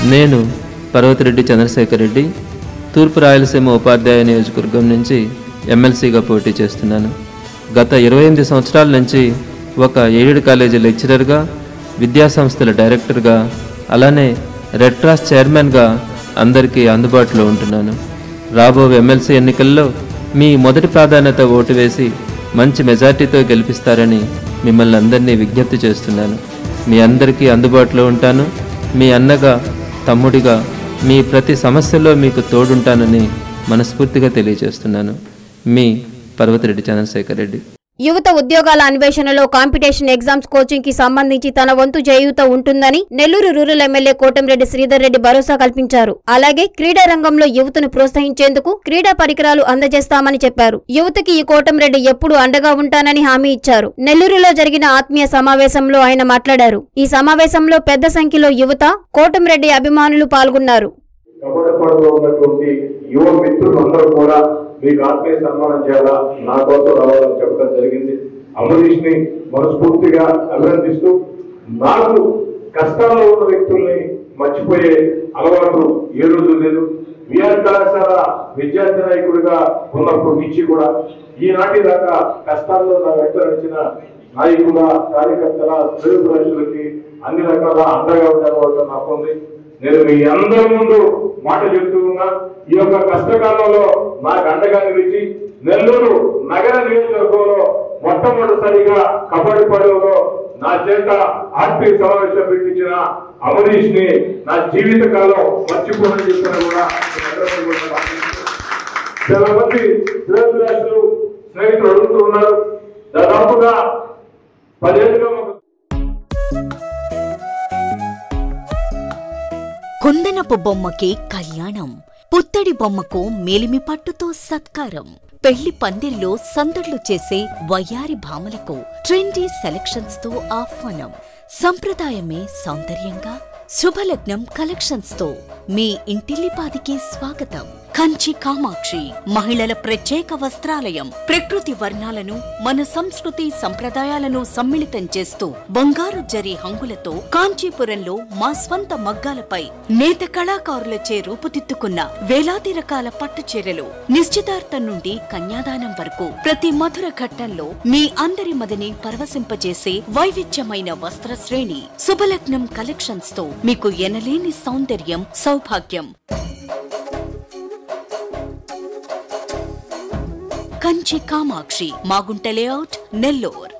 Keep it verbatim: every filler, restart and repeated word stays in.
నేను పర్వతిరెడ్డి చంద్రశేఖర్ రెడ్డి తూర్పు రాయలసీమ ఉపాధ్యాయ నియోజకవర్గం నుంచి ఎమ్మెల్సీగా పోటీ చేస్తున్నాను. గత ఇరవై ఎనిమిది సంవత్సరాల నుంచి ఒక ఎయిడెడ్ కాలేజీ లెక్చరర్గా, విద్యాసంస్థల డైరెక్టర్గా, అలానే రెడ్ క్రాస్ చైర్మన్గా అందరికీ అందుబాటులో ఉంటున్నాను. రాబోయే ఎమ్మెల్సీ ఎన్నికల్లో మీ మొదటి ప్రాధాన్యత ఓటు వేసి మంచి మెజార్టీతో గెలిపిస్తారని మిమ్మల్ని అందరినీ విజ్ఞప్తి చేస్తున్నాను. మీ అందరికీ అందుబాటులో ఉంటాను. మీ అన్నగా, తమ్ముడిగా మీ ప్రతి సమస్యలో మీకు తోడుంటానని మనస్ఫూర్తిగా తెలియజేస్తున్నాను. మీ పర్వతిరెడ్డి చంద్రశేఖర్ రెడ్డి. యువత ఉద్యోగాల అన్వేషణలో కాంపిటీషన్ ఎగ్జామ్స్ కోచింగ్ కి సంబంధించి తన వంతు చేయూత ఉంటుందని నెల్లూరు రూరల్ ఎమ్మెల్యే కోటంరెడ్డి శ్రీధర్ రెడ్డి భరోసా కల్పించారు. అలాగే క్రీడా రంగంలో యువతను ప్రోత్సహించేందుకు క్రీడా పరికరాలు అందజేస్తామని చెప్పారు. యువతకి ఈ కోటంరెడ్డి ఎప్పుడూ అండగా ఉంటానని హామీ ఇచ్చారు. నెల్లూరులో జరిగిన ఆత్మీయ సమావేశంలో ఆయన మాట్లాడారు. ఈ సమావేశంలో పెద్ద సంఖ్యలో యువత, కోటంరెడ్డి అభిమానులు పాల్గొన్నారు. యువ మిత్రులందరూ కూడా మీకు ఆత్మీయ సన్మానం చేయాలా, నా కోసం రావాలని చెప్పడం జరిగింది. అమరీష్ ని మనస్ఫూర్తిగా అభినందిస్తూ, నాకు కష్టాల్లో ఉన్న వ్యక్తుల్ని మర్చిపోయే అలవాటు ఏ రోజు లేదు. విఆర్ కళాశాల విద్యార్థి నాయకుడిగా ఉన్నప్పటి నుంచి కూడా ఈనాటి దాకా కష్టాల్లో నా వెంట నడిచిన నాయకుల, కార్యకర్తల, తెలుగు రాష్ట్రాలకి అన్ని రకాల అండగా ఉండే నాకుంది. నేను మీ అందరి ముందు మాట చెప్తూ ఉన్నా, ఈ యొక్క కష్టకాలంలో నాకు అండగా నిలిచి నెల్లూరు నగర నియోజకవర్గంలో మొట్టమొదటిసారిగా కబడ్డీ పడవలో నా చేత ఆర్టీ సమావేశం పెట్టించిన అమరీష్ ని నా జీవిత కాలం మర్చిపోనని చెప్పిన కూడా చాలా మంది తెలుగు రాష్ట్రాలు స్నేహితులు అడుగుతూ ఉన్నారు. దాదాపుగా పదేళ్ళుగా కుందనపు బొమ్మకి కళ్యాణం, పుత్తడి బొమ్మకు మేలిమి పట్టుతో సత్కారం, పెళ్లి పందిర్లో సందడ్లు చేసే వయ్యారి భామలకు ట్రెండీ సెలక్షన్స్ తో ఆహ్వానం. సంప్రదాయమే సౌందర్యంగా శుభలగ్నం కలెక్షన్స్ తో మీ ఇంటిల్లిపాదికి స్వాగతం. కంచి కామాక్షి మహిళల ప్రత్యేక వస్త్రాలయం. ప్రకృతి వర్ణాలను, మన సంస్కృతి సంప్రదాయాలను సమ్మిళితం చేస్తూ బంగారు జరి హంగులతో కాంచీపురంలో మా స్వంత మగ్గాలపై నేత కళాకారులచే రూపుదిద్దుకున్న వేలాది రకాల పట్టు చీరలు. నిశ్చితార్థం నుండి కన్యాదానం వరకు ప్రతి మధుర ఘట్టంలో మీ అందరి మదిని పరవశింపజేసే వైవిధ్యమైన వస్త్ర శ్రేణి. శుభలగ్నం కలెక్షన్స్ తో మీకు ఎనలేని సౌందర్యం, సౌభాగ్యం. కంచి కామాక్షి, మాగుంట లేఅవుట్, నెల్లూరు.